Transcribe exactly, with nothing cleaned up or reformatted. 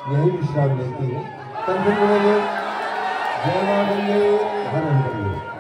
यही विश्राम लेती है। तब फिर बोलेंगे जय मां गंगे हर हर गंगे।